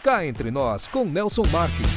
Cá Entre Nós, com Nelson Marques.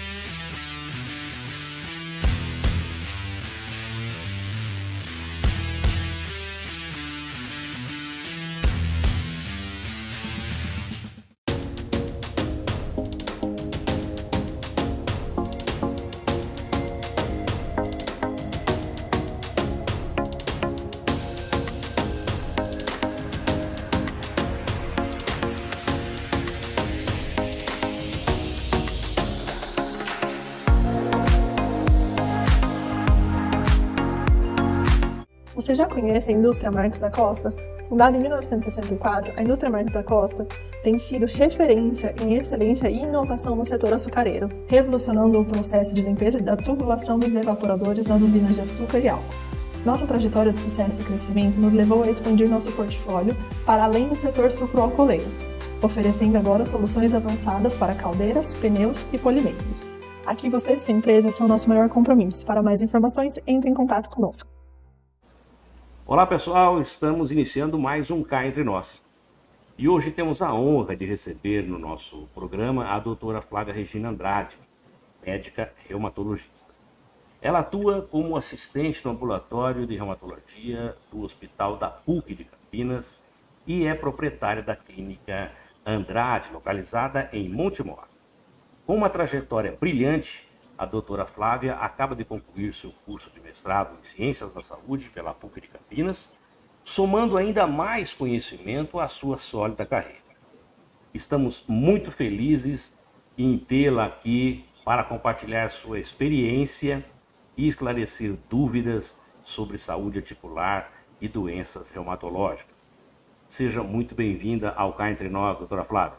Você já conhece a indústria Marques da Costa? Fundada em 1964, a indústria Marques da Costa tem sido referência em excelência e inovação no setor açucareiro, revolucionando o processo de limpeza da tubulação dos evaporadores das usinas de açúcar e álcool. Nossa trajetória de sucesso e crescimento nos levou a expandir nosso portfólio para além do setor sucroalcooleiro, oferecendo agora soluções avançadas para caldeiras, pneus e polimeiros. Aqui você e sua empresa são nosso maior compromisso. Para mais informações, entre em contato conosco. Olá pessoal, estamos iniciando mais um Cá Entre Nós. E hoje temos a honra de receber no nosso programa a doutora Flávia Regina Andrade, médica reumatologista. Ela atua como assistente no ambulatório de reumatologia do Hospital da PUC de Campinas e é proprietária da clínica Andrade, localizada em Montemor. Com uma trajetória brilhante, a doutora Flávia acaba de concluir seu curso de mestrado em Ciências da Saúde pela PUC de Campinas, somando ainda mais conhecimento à sua sólida carreira. Estamos muito felizes em tê-la aqui para compartilhar sua experiência e esclarecer dúvidas sobre saúde articular e doenças reumatológicas. Seja muito bem-vinda ao Cá Entre Nós, doutora Flávia.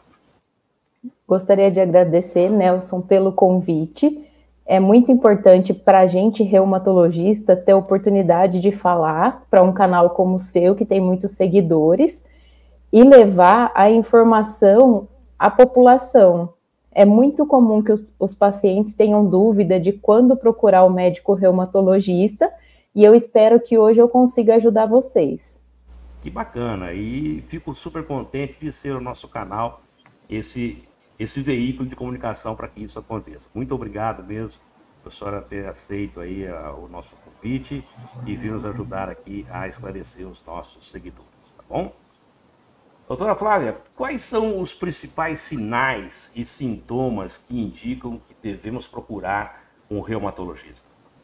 Gostaria de agradecer, Nelson, pelo convite. É muito importante para a gente, reumatologista, ter a oportunidade de falar para um canal como o seu, que tem muitos seguidores, e levar a informação à população. É muito comum que os pacientes tenham dúvida de quando procurar o médico reumatologista, e eu espero que hoje eu consiga ajudar vocês. Que bacana, e fico super contente de ser o nosso canal, esse veículo de comunicação para que isso aconteça. Muito obrigado mesmo, professora, ter aceito aí o nosso convite e vir nos ajudar aqui a esclarecer os nossos seguidores, tá bom? Doutora Flávia, quais são os principais sinais e sintomas que indicam que devemos procurar um reumatologista?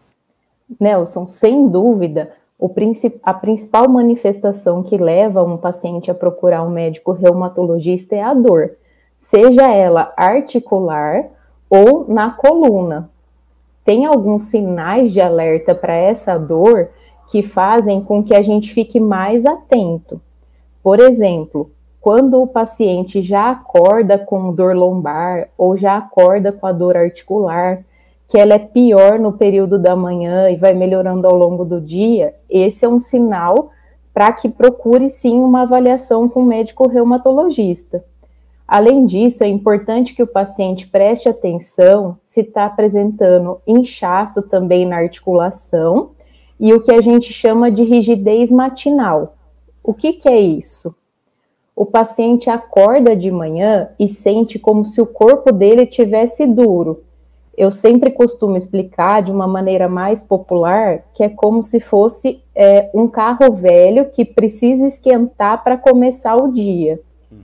Nelson, sem dúvida, a principal manifestação que leva um paciente a procurar um médico reumatologista é a dor, seja ela articular ou na coluna. Tem alguns sinais de alerta para essa dor que fazem com que a gente fique mais atento. Por exemplo, quando o paciente já acorda com dor lombar ou já acorda com a dor articular, que ela é pior no período da manhã e vai melhorando ao longo do dia, esse é um sinal para que procure sim uma avaliação com o médico reumatologista. Além disso, é importante que o paciente preste atenção se está apresentando inchaço também na articulação e o que a gente chama de rigidez matinal. O que é isso? O paciente acorda de manhã e sente como se o corpo dele tivesse duro. Eu sempre costumo explicar de uma maneira mais popular que é como se fosse um carro velho que precisa esquentar para começar o dia.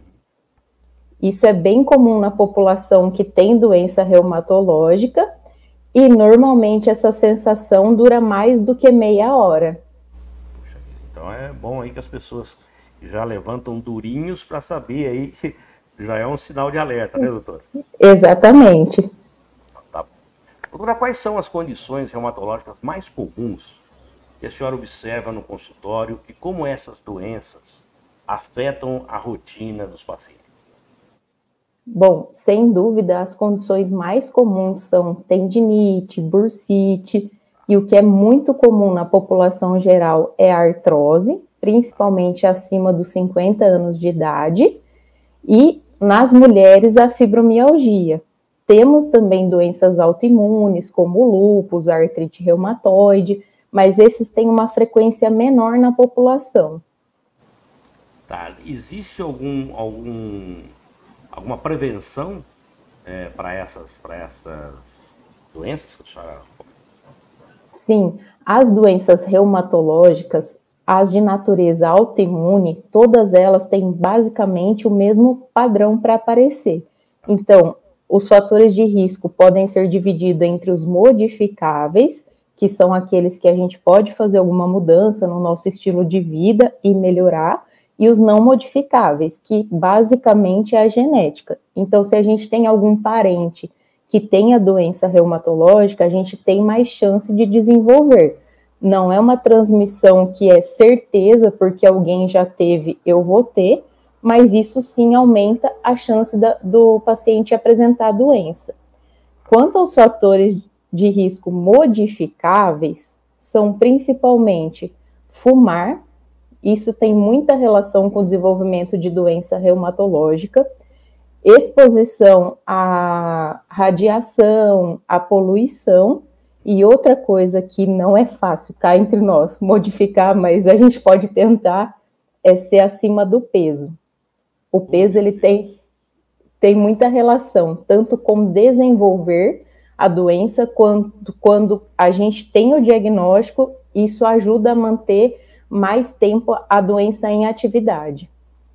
Isso é bem comum na população que tem doença reumatológica e normalmente essa sensação dura mais do que meia hora. Então é bom aí que as pessoas já levantam durinhos para saber aí que já é um sinal de alerta, né, doutora? Exatamente. Tá. Doutora, quais são as condições reumatológicas mais comuns que a senhora observa no consultório e como essas doenças afetam a rotina dos pacientes? Bom, sem dúvida, as condições mais comuns são tendinite, bursite, e o que é muito comum na população geral é a artrose, principalmente acima dos 50 anos de idade, e nas mulheres a fibromialgia. Temos também doenças autoimunes, como o lúpus, a artrite reumatoide, mas esses têm uma frequência menor na população. Tá, existe alguma prevenção para essas doenças que a senhora... Sim, as doenças reumatológicas, as de natureza autoimune, todas elas têm basicamente o mesmo padrão para aparecer. Então, os fatores de risco podem ser divididos entre os modificáveis, que são aqueles que a gente pode fazer alguma mudança no nosso estilo de vida e melhorar, e os não modificáveis, que basicamente é a genética. Então, se a gente tem algum parente que tenha doença reumatológica, a gente tem mais chance de desenvolver. Não é uma transmissão que é certeza, porque alguém já teve, eu vou ter, mas isso sim aumenta a chance do paciente apresentar a doença. Quanto aos fatores de risco modificáveis, são principalmente fumar, isso tem muita relação com o desenvolvimento de doença reumatológica, exposição à radiação, à poluição, e outra coisa que não é fácil, cá entre nós, modificar, mas a gente pode tentar, é ser acima do peso. O peso, ele tem muita relação, tanto com desenvolver a doença, quanto quando a gente tem o diagnóstico, isso ajuda a manter mais tempo a doença em atividade.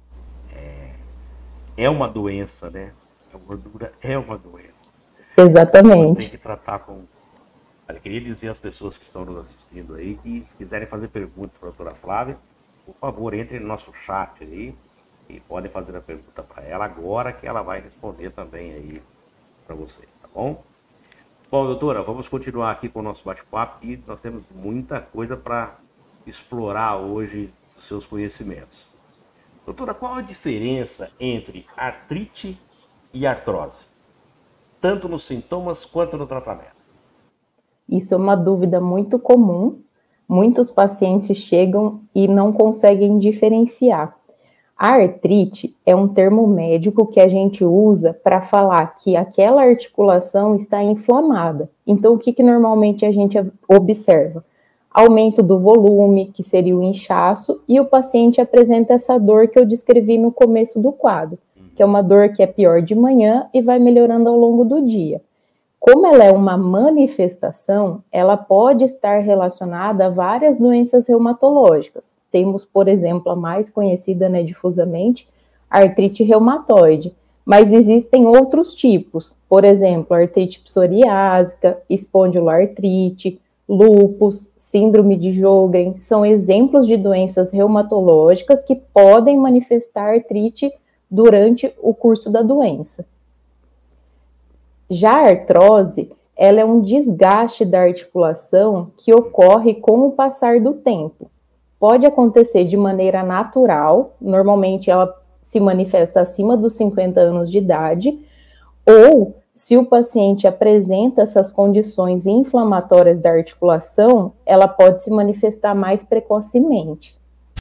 É uma doença, né? A gordura é uma doença. Exatamente. Tem que tratar com... Eu queria dizer às pessoas que estão nos assistindo aí que, se quiserem fazer perguntas para a doutora Flávia, por favor, entrem no nosso chat aí e podem fazer a pergunta para ela agora, que ela vai responder também aí para vocês, tá bom? Bom, doutora, vamos continuar aqui com o nosso bate-papo e nós temos muita coisa para explorar hoje dos seus conhecimentos. Doutora, qual a diferença entre artrite e artrose? Tanto nos sintomas quanto no tratamento. Isso é uma dúvida muito comum. Muitos pacientes chegam e não conseguem diferenciar. A artrite é um termo médico que a gente usa para falar que aquela articulação está inflamada. Então, o que normalmente a gente observa? Aumento do volume, que seria o inchaço, e o paciente apresenta essa dor que eu descrevi no começo do quadro, que é uma dor que é pior de manhã e vai melhorando ao longo do dia. Como ela é uma manifestação, ela pode estar relacionada a várias doenças reumatológicas. Temos, por exemplo, a mais conhecida, né, difusamente, a artrite reumatoide, mas existem outros tipos, por exemplo, artrite psoriásica, espondiloartrite, lúpus, síndrome de Sjögren, são exemplos de doenças reumatológicas que podem manifestar artrite durante o curso da doença. Já a artrose, ela é um desgaste da articulação que ocorre com o passar do tempo. Pode acontecer de maneira natural, normalmente ela se manifesta acima dos 50 anos de idade, ou se o paciente apresenta essas condições inflamatórias da articulação, ela pode se manifestar mais precocemente.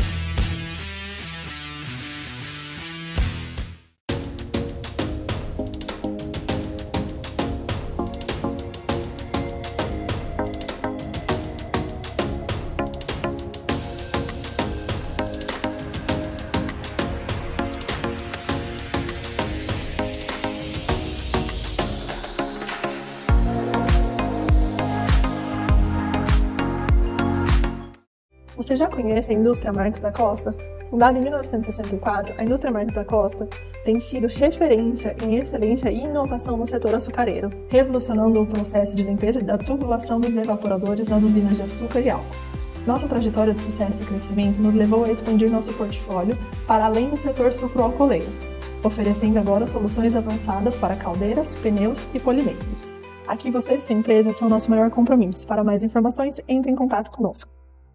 Você já conhece a indústria Marques da Costa? Fundada em 1964, a indústria Marques da Costa tem sido referência em excelência e inovação no setor açucareiro, revolucionando o processo de limpeza e da tubulação dos evaporadores das usinas de açúcar e álcool. Nossa trajetória de sucesso e crescimento nos levou a expandir nosso portfólio para além do setor sucroalcooleiro, oferecendo agora soluções avançadas para caldeiras, pneus e polimeiros. Aqui você e sua empresa são nosso maior compromisso. Para mais informações, entre em contato conosco.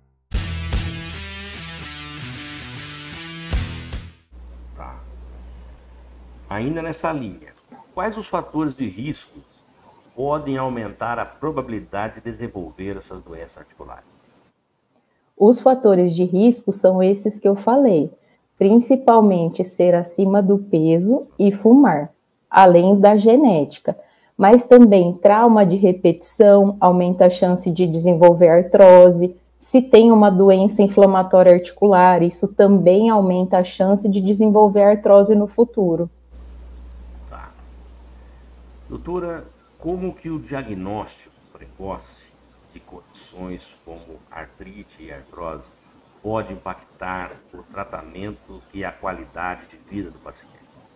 Ainda nessa linha, quais os fatores de risco podem aumentar a probabilidade de desenvolver essas doenças articulares? Os fatores de risco são esses que eu falei, principalmente ser acima do peso e fumar, além da genética, mas também trauma de repetição aumenta a chance de desenvolver artrose. Se tem uma doença inflamatória articular, isso também aumenta a chance de desenvolver artrose no futuro. Doutora, como que o diagnóstico precoce de condições como artrite e artrose pode impactar o tratamento e a qualidade de vida do paciente?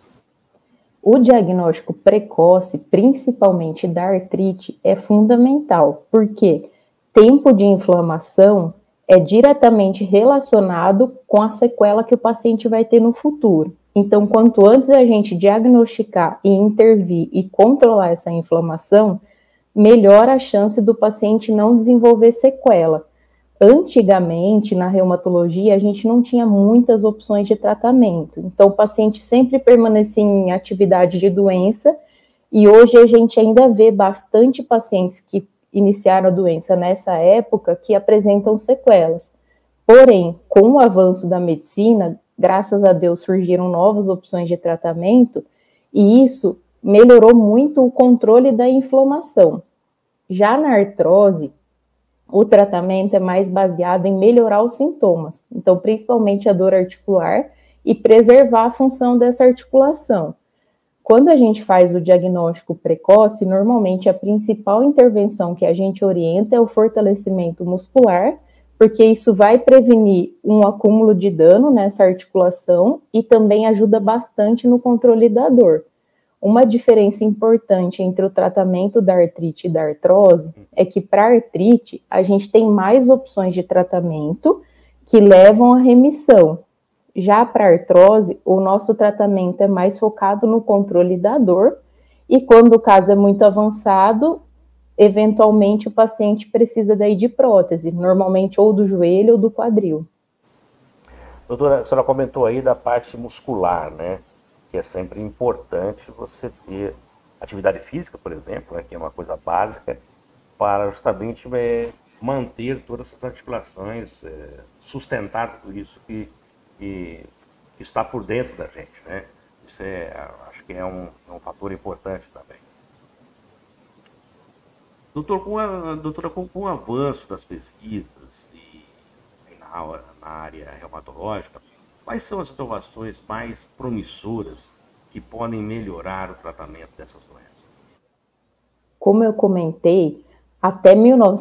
O diagnóstico precoce, principalmente da artrite, é fundamental, porque tempo de inflamação é diretamente relacionado com a sequela que o paciente vai ter no futuro. Então, quanto antes a gente diagnosticar e intervir e controlar essa inflamação, melhor a chance do paciente não desenvolver sequela. Antigamente, na reumatologia, a gente não tinha muitas opções de tratamento. Então, o paciente sempre permanecia em atividade de doença e hoje a gente ainda vê bastante pacientes que iniciaram a doença nessa época que apresentam sequelas. Porém, com o avanço da medicina, graças a Deus surgiram novas opções de tratamento e isso melhorou muito o controle da inflamação. Já na artrose, o tratamento é mais baseado em melhorar os sintomas, então principalmente a dor articular e preservar a função dessa articulação. Quando a gente faz o diagnóstico precoce, normalmente a principal intervenção que a gente orienta é o fortalecimento muscular, porque isso vai prevenir um acúmulo de dano nessa articulação e também ajuda bastante no controle da dor. Uma diferença importante entre o tratamento da artrite e da artrose é que para a artrite a gente tem mais opções de tratamento que levam à remissão. Já para a artrose, o nosso tratamento é mais focado no controle da dor e quando o caso é muito avançado, eventualmente o paciente precisa daí de prótese, normalmente ou do joelho ou do quadril. Doutora, a senhora comentou aí da parte muscular, né? Que é sempre importante você ter atividade física, por exemplo, né, que é uma coisa básica, para justamente manter todas essas articulações, sustentar tudo isso que está por dentro da gente, né? Isso acho que é um fator importante também. Doutora, com o avanço das pesquisas na área reumatológica, quais são as inovações mais promissoras que podem melhorar o tratamento dessas doenças? Como eu comentei, até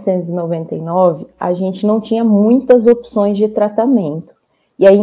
1999, a gente não tinha muitas opções de tratamento. E aí, em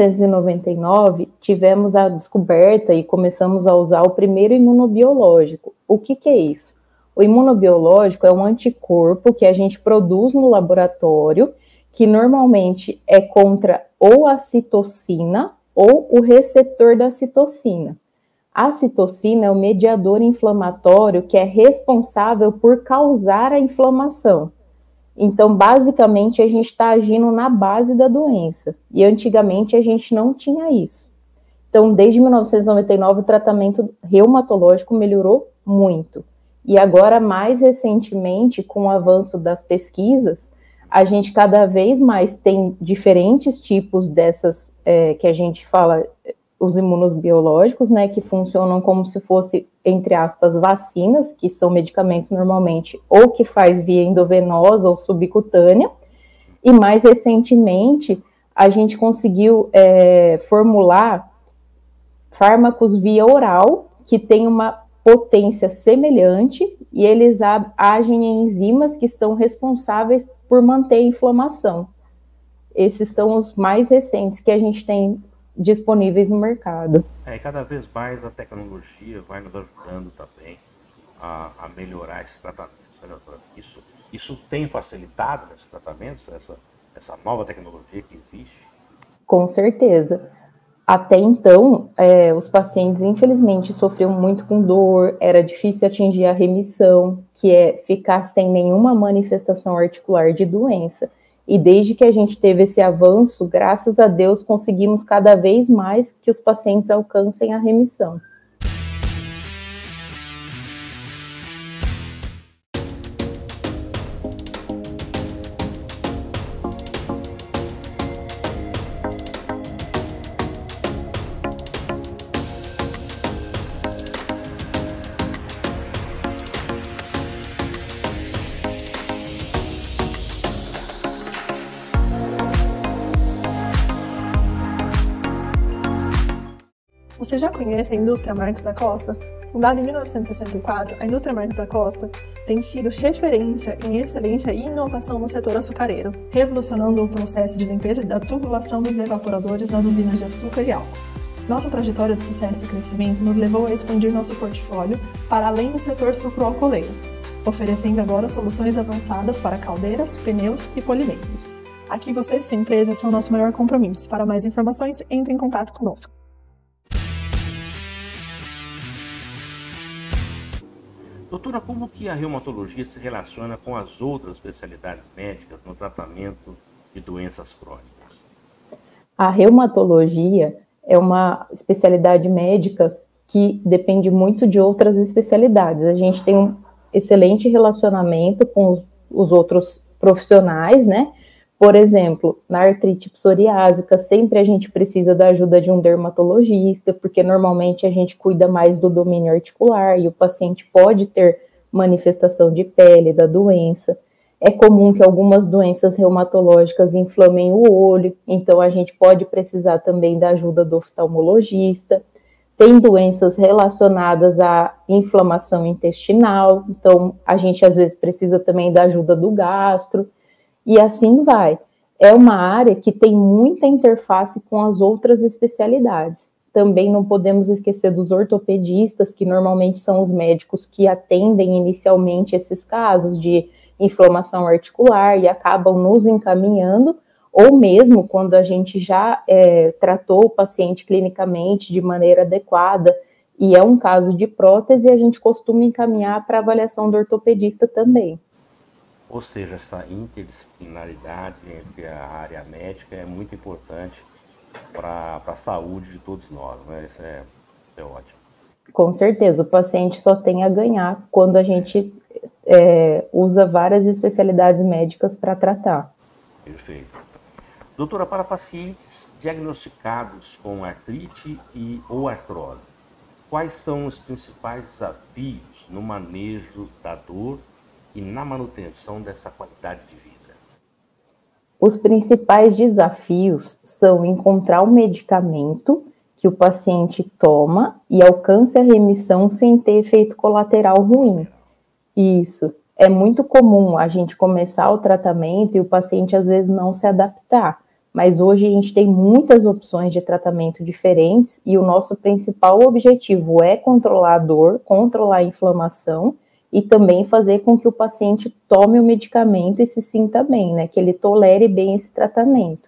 1999, tivemos a descoberta e começamos a usar o primeiro imunobiológico. O que é isso? O imunobiológico é um anticorpo que a gente produz no laboratório, que normalmente é contra ou a citocina ou o receptor da citocina. A citocina é o mediador inflamatório que é responsável por causar a inflamação. Então, basicamente, a gente está agindo na base da doença. E antigamente a gente não tinha isso. Então, desde 1999, o tratamento reumatológico melhorou muito. E agora, mais recentemente, com o avanço das pesquisas, a gente cada vez mais tem diferentes tipos dessas, que a gente fala, os imunobiológicos, né, que funcionam como se fosse, entre aspas, vacinas, que são medicamentos normalmente ou que faz via endovenosa ou subcutânea, e mais recentemente a gente conseguiu formular fármacos via oral, que tem uma potência semelhante, e eles agem em enzimas que são responsáveis por manter a inflamação. Esses são os mais recentes que a gente tem disponíveis no mercado. E cada vez mais a tecnologia vai nos ajudando também a melhorar esses tratamentos. Isso tem facilitado esses tratamentos, essa nova tecnologia que existe? Com certeza. Até então, os pacientes, infelizmente, sofriam muito com dor, era difícil atingir a remissão, que é ficar sem nenhuma manifestação articular de doença. E desde que a gente teve esse avanço, graças a Deus, conseguimos cada vez mais que os pacientes alcancem a remissão. Você Você já conhece a indústria Marques da Costa? Fundada em 1964, a indústria Marques da Costa tem sido referência em excelência e inovação no setor açucareiro, revolucionando o processo de limpeza e da tubulação dos evaporadores das usinas de açúcar e álcool. Nossa trajetória de sucesso e crescimento nos levou a expandir nosso portfólio para além do setor sucroalcooleiro, oferecendo agora soluções avançadas para caldeiras, pneus e polimeiros. Aqui você e sua empresa são nosso maior compromisso. Para mais informações, entre em contato conosco. Doutora, como que a reumatologia se relaciona com as outras especialidades médicas no tratamento de doenças crônicas? A reumatologia é uma especialidade médica que depende muito de outras especialidades. A gente tem um excelente relacionamento com os outros profissionais, né? Por exemplo, na artrite psoriásica, sempre a gente precisa da ajuda de um dermatologista, porque normalmente a gente cuida mais do domínio articular e o paciente pode ter manifestação de pele da doença. É comum que algumas doenças reumatológicas inflamem o olho, então a gente pode precisar também da ajuda do oftalmologista. Tem doenças relacionadas à inflamação intestinal, então a gente às vezes precisa também da ajuda do gastro. E assim vai. É uma área que tem muita interface com as outras especialidades. Também não podemos esquecer dos ortopedistas, que normalmente são os médicos que atendem inicialmente esses casos de inflamação articular e acabam nos encaminhando, ou mesmo quando a gente já tratou o paciente clinicamente de maneira adequada e é um caso de prótese, a gente costuma encaminhar para avaliação do ortopedista também. Ou seja, essa interdisciplinaridade entre a área médica é muito importante para a saúde de todos nós, né? Isso é ótimo. Com certeza, o paciente só tem a ganhar quando a gente usa várias especialidades médicas para tratar. Perfeito. Doutora, para pacientes diagnosticados com artrite ou artrose, quais são os principais desafios no manejo da dor e na manutenção dessa qualidade de vida? Os principais desafios são encontrar o medicamento que o paciente toma e alcance a remissão sem ter efeito colateral ruim. Isso. É muito comum a gente começar o tratamento e o paciente às vezes não se adaptar, mas hoje a gente tem muitas opções de tratamento diferentes e o nosso principal objetivo é controlar a dor, controlar a inflamação e também fazer com que o paciente tome o medicamento e se sinta bem, né? Que ele tolere bem esse tratamento.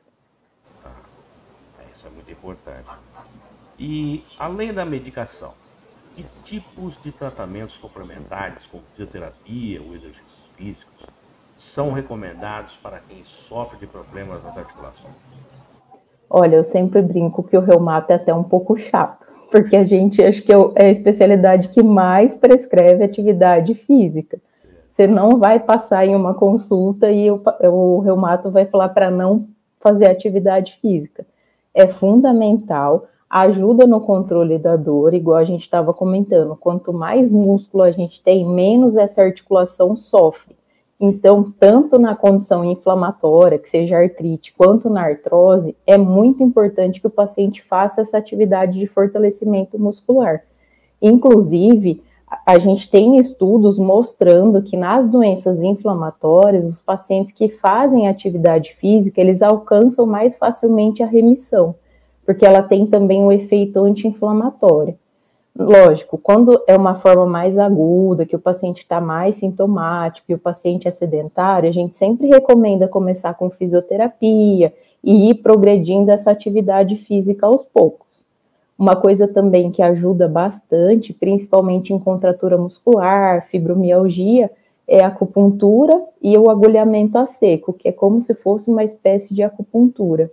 Isso é muito importante. E, além da medicação, que tipos de tratamentos complementares, como fisioterapia ou exercícios físicos, são recomendados para quem sofre de problemas nas articulações? Olha, eu sempre brinco que o reumato é até um pouco chato, porque a gente acho que é a especialidade que mais prescreve atividade física. Você não vai passar em uma consulta e o reumato vai falar para não fazer atividade física. É fundamental, ajuda no controle da dor, igual a gente estava comentando. Quanto mais músculo a gente tem, menos essa articulação sofre. Então, tanto na condição inflamatória, que seja artrite, quanto na artrose, é muito importante que o paciente faça essa atividade de fortalecimento muscular. Inclusive, a gente tem estudos mostrando que nas doenças inflamatórias, os pacientes que fazem atividade física, eles alcançam mais facilmente a remissão, porque ela tem também um efeito anti-inflamatório. Lógico, quando é uma forma mais aguda, que o paciente está mais sintomático e o paciente é sedentário, a gente sempre recomenda começar com fisioterapia e ir progredindo essa atividade física aos poucos. Uma coisa também que ajuda bastante, principalmente em contratura muscular, fibromialgia, é a acupuntura e o agulhamento a seco, que é como se fosse uma espécie de acupuntura.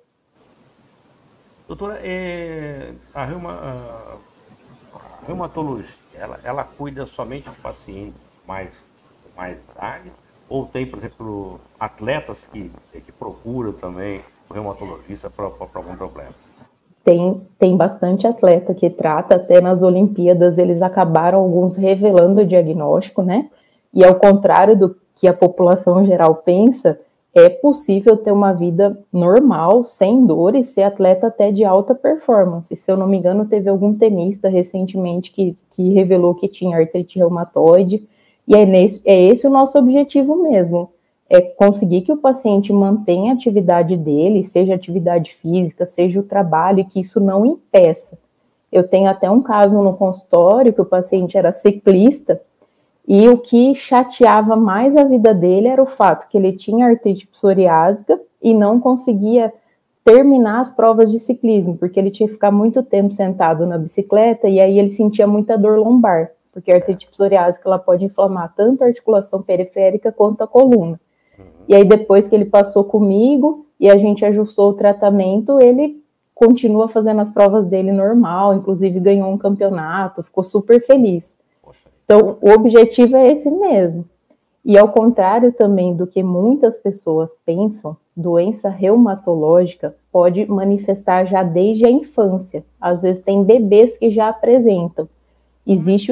Doutora, a reumatologia, ela cuida somente de pacientes mais idade, ou tem, por exemplo, atletas que procuram também o reumatologista para algum problema? Tem bastante atleta que trata, até nas Olimpíadas eles acabaram alguns revelando o diagnóstico, né? E ao contrário do que a população geral pensa, é possível ter uma vida normal, sem dor, e ser atleta até de alta performance. Se eu não me engano, teve algum tenista recentemente que revelou que tinha artrite reumatoide, e é esse o nosso objetivo mesmo, é conseguir que o paciente mantenha a atividade dele, seja atividade física, seja o trabalho, e que isso não impeça. Eu tenho até um caso no consultório que o paciente era ciclista, e o que chateava mais a vida dele era o fato que ele tinha artrite psoriásica e não conseguia terminar as provas de ciclismo, porque ele tinha que ficar muito tempo sentado na bicicleta e aí ele sentia muita dor lombar, porque a artrite psoriásica ela pode inflamar tanto a articulação periférica quanto a coluna. E aí depois que ele passou comigo e a gente ajustou o tratamento, ele continua fazendo as provas dele normal, inclusive ganhou um campeonato, ficou super feliz. Então, o objetivo é esse mesmo. E ao contrário também do que muitas pessoas pensam, doença reumatológica pode manifestar já desde a infância. Às vezes tem bebês que já apresentam. Existe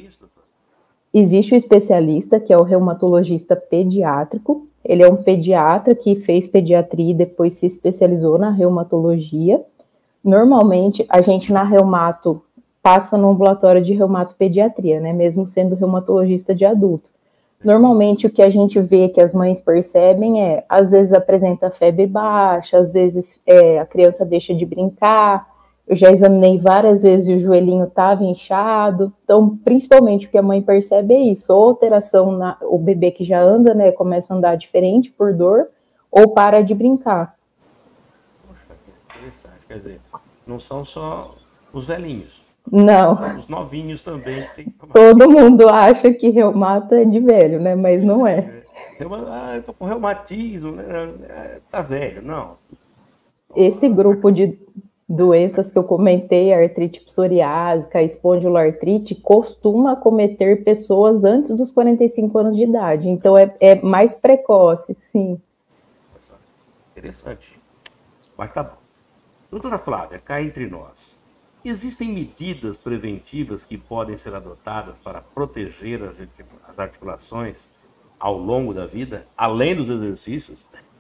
o especialista, que é o reumatologista pediátrico. Ele é um pediatra que fez pediatria e depois se especializou na reumatologia. Normalmente, a gente na reumato passa no ambulatório de reumatopediatria, né, mesmo sendo reumatologista de adulto. Normalmente, o que a gente vê que as mães percebem é, às vezes apresenta febre baixa, às vezes a criança deixa de brincar. Eu já examinei várias vezes e o joelhinho estava inchado. Então, principalmente, o que a mãe percebe é isso, ou alteração, o bebê que já anda, né, começa a andar diferente por dor, ou para de brincar. Poxa, que interessante. Quer dizer, não são só os velhinhos. Não. Os novinhos também tem que tomar. Todo mundo acha que reumato é de velho, né? Mas não é. Eu tô com reumatismo, né? Tá velho, não. Esse grupo de doenças que eu comentei, a artrite psoriásica, a espondiloartrite, costuma acometer pessoas antes dos 45 anos de idade. Então é mais precoce, sim. Interessante. Mas tá bom. Doutora Flávia, cá entre nós. Existem medidas preventivas que podem ser adotadas para proteger as articulações ao longo da vida, além dos exercícios?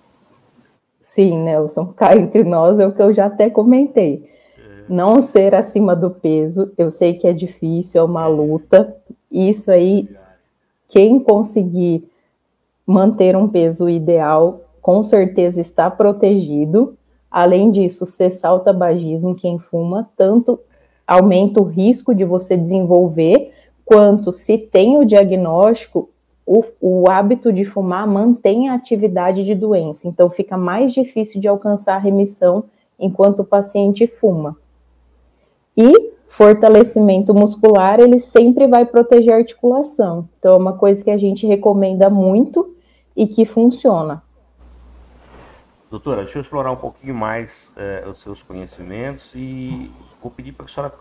Sim, Nelson, cá entre nós é o que eu já até comentei. Não ser acima do peso, eu sei que é difícil, é uma luta. Isso aí, quem conseguir manter um peso ideal, com certeza está protegido. Além disso, cessar o tabagismo, quem fuma, tanto aumenta o risco de você desenvolver, quanto se tem o diagnóstico, o hábito de fumar mantém a atividade de doença. Então, fica mais difícil de alcançar a remissão enquanto o paciente fuma. E fortalecimento muscular, ele sempre vai proteger a articulação. Então, é uma coisa que a gente recomenda muito e que funciona. Doutora, deixa eu explorar um pouquinho mais os seus conhecimentos e vou pedir para que a senhora,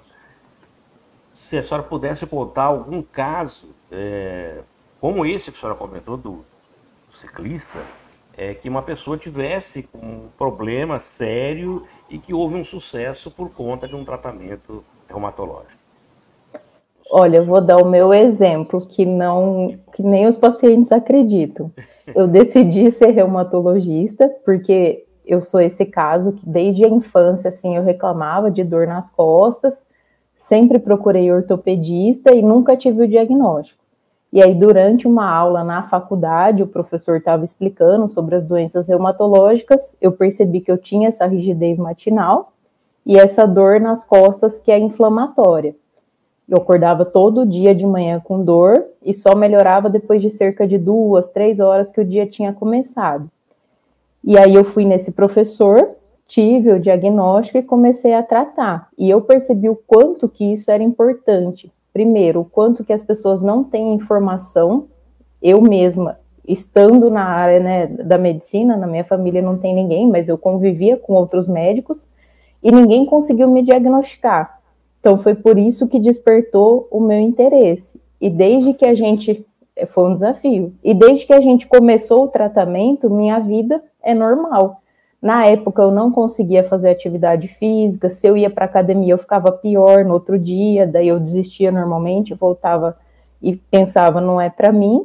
se a senhora pudesse contar algum caso, como esse que a senhora comentou, do ciclista, que uma pessoa tivesse um problema sério e que houve um sucesso por conta de um tratamento reumatológico. Olha, eu vou dar o meu exemplo, que nem os pacientes acreditam. Eu decidi ser reumatologista, porque eu sou esse caso que desde a infância, assim, eu reclamava de dor nas costas, sempre procurei ortopedista e nunca tive o diagnóstico. E aí, durante uma aula na faculdade, o professor estava explicando sobre as doenças reumatológicas, eu percebi que eu tinha essa rigidez matinal e essa dor nas costas que é inflamatória. Eu acordava todo dia de manhã com dor e só melhorava depois de cerca de 2, 3 horas que o dia tinha começado. E aí eu fui nesse professor, tive o diagnóstico e comecei a tratar. E eu percebi o quanto que isso era importante. Primeiro, o quanto que as pessoas não têm informação. Eu mesma, estando na área, né, da medicina, na minha família não tem ninguém, mas eu convivia com outros médicos e ninguém conseguiu me diagnosticar. Então, foi por isso que despertou o meu interesse. E desde que a gente... Foi um desafio. E desde que a gente começou o tratamento, minha vida é normal. Na época, eu não conseguia fazer atividade física. Se eu ia para academia, eu ficava pior no outro dia. Daí eu desistia normalmente, voltava e pensava, não é para mim.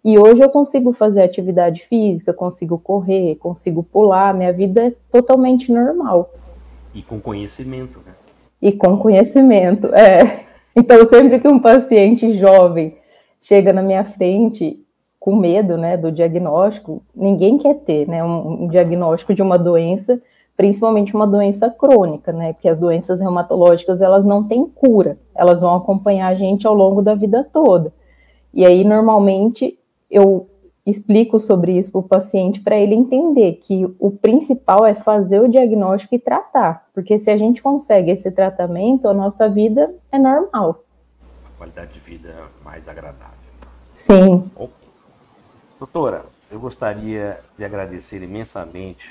E hoje eu consigo fazer atividade física, consigo correr, consigo pular, minha vida é totalmente normal. E com conhecimento, né? E com conhecimento, Então, sempre que um paciente jovem chega na minha frente com medo, né, do diagnóstico, ninguém quer ter, né, um diagnóstico de uma doença, principalmente uma doença crônica, né, porque as doenças reumatológicas, elas não têm cura, elas vão acompanhar a gente ao longo da vida toda. E aí, normalmente, eu explico sobre isso para o paciente para ele entender que o principal é fazer o diagnóstico e tratar, porque se a gente consegue esse tratamento, a nossa vida é normal. A qualidade de vida é mais agradável. Sim. Okay. Doutora, eu gostaria de agradecer imensamente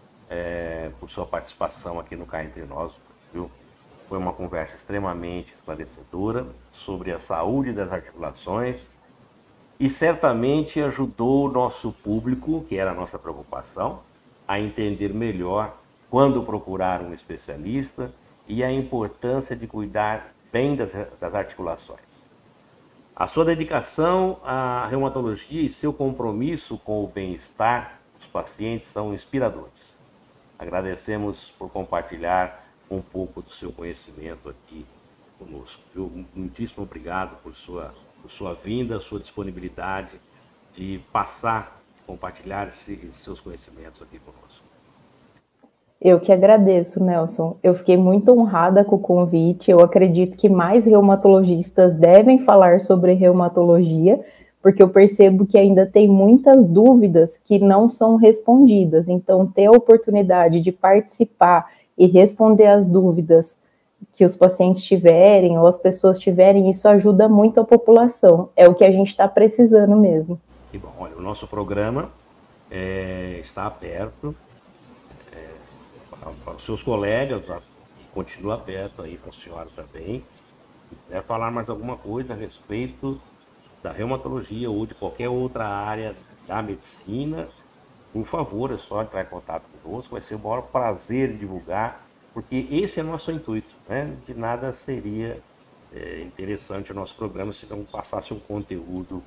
por sua participação aqui no Cá Entre Nós, viu? Foi uma conversa extremamente esclarecedora sobre a saúde das articulações e certamente ajudou o nosso público, que era a nossa preocupação, a entender melhor quando procurar um especialista e a importância de cuidar bem das articulações. A sua dedicação à reumatologia e seu compromisso com o bem-estar dos pacientes são inspiradores. Agradecemos por compartilhar um pouco do seu conhecimento aqui conosco. Muitíssimo obrigado por sua vinda, sua disponibilidade de compartilhar esses seus conhecimentos aqui conosco. Eu que agradeço, Nelson. Eu fiquei muito honrada com o convite. Eu acredito que mais reumatologistas devem falar sobre reumatologia, porque eu percebo que ainda tem muitas dúvidas que não são respondidas. Então, ter a oportunidade de participar e responder as dúvidas que os pacientes tiverem ou as pessoas tiverem, isso ajuda muito a população. É o que a gente está precisando mesmo. Que bom. Olha, o nosso programa está aberto para os seus colegas, e continua aberto aí para a senhora também. Se quiser falar mais alguma coisa a respeito da reumatologia ou de qualquer outra área da medicina, por favor, é só entrar em contato conosco. Vai ser o maior prazer em divulgar, porque esse é nosso intuito, né? De nada seria interessante o nosso programa se não passasse um conteúdo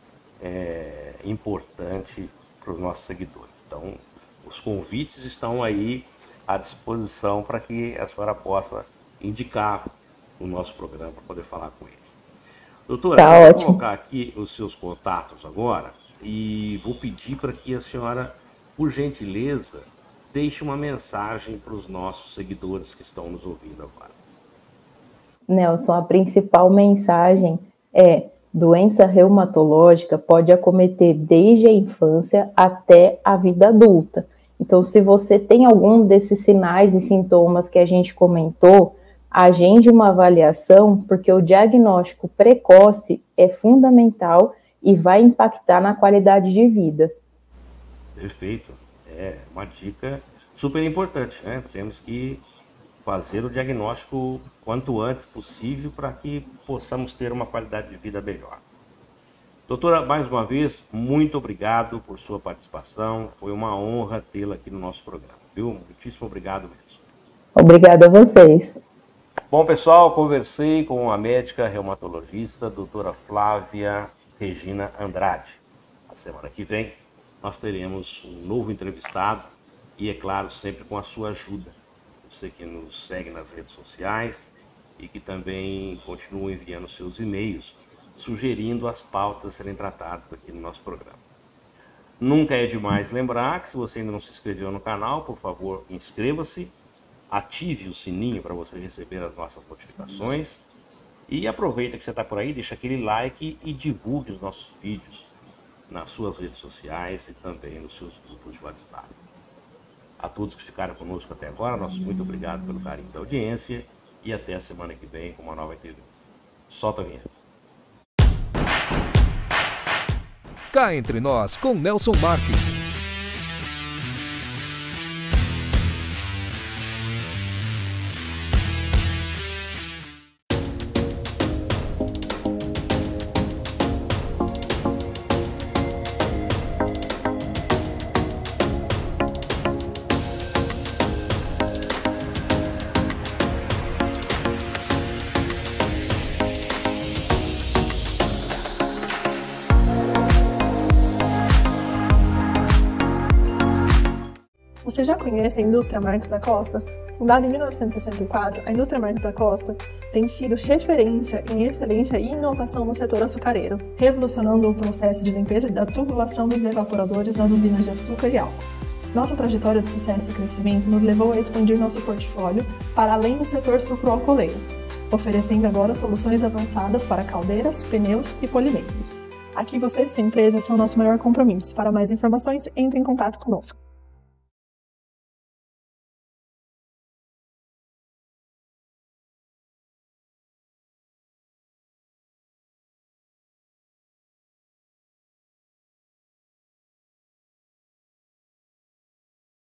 importante para os nossos seguidores. Então, os convites estão aí à disposição para que a senhora possa indicar o nosso programa para poder falar com eles. Doutora, eu vou colocar aqui os seus contatos agora e vou pedir para que a senhora, por gentileza, deixe uma mensagem para os nossos seguidores que estão nos ouvindo agora. Nelson, a principal mensagem é: doença reumatológica pode acometer desde a infância até a vida adulta. Então, se você tem algum desses sinais e sintomas que a gente comentou, agende uma avaliação, porque o diagnóstico precoce é fundamental e vai impactar na qualidade de vida. Perfeito. É uma dica super importante, né? Temos que fazer o diagnóstico quanto antes possível para que possamos ter uma qualidade de vida melhor. Doutora, mais uma vez, muito obrigado por sua participação. Foi uma honra tê-la aqui no nosso programa, viu? Muitíssimo obrigado mesmo. Obrigada a vocês. Bom, pessoal, conversei com a médica reumatologista, doutora Flávia Regina Andrade. A semana que vem nós teremos um novo entrevistado e, é claro, sempre com a sua ajuda. Você que nos segue nas redes sociais e que também continua enviando seus e-mails, sugerindo as pautas a serem tratadas aqui no nosso programa. Nunca é demais lembrar que, se você ainda não se inscreveu no canal, por favor, inscreva-se, ative o sininho para você receber as nossas notificações e aproveita que você está por aí, deixa aquele like e divulgue os nossos vídeos nas suas redes sociais e também nos seus grupos de WhatsApp. A todos que ficaram conosco até agora, nosso muito obrigado pelo carinho da audiência e até a semana que vem com uma nova entrevista. Solta a vinheta. Cá Entre Nós, com Nelson Marques. Você já conhece a indústria Marques da Costa? Fundada em 1964, a indústria Marques da Costa tem sido referência em excelência e inovação no setor açucareiro, revolucionando o processo de limpeza e da tubulação dos evaporadores das usinas de açúcar e álcool. Nossa trajetória de sucesso e crescimento nos levou a expandir nosso portfólio para além do setor sucroalcooleiro, oferecendo agora soluções avançadas para caldeiras, pneus e polimeiros. Aqui você e sua empresa são nosso maior compromisso. Para mais informações, entre em contato conosco.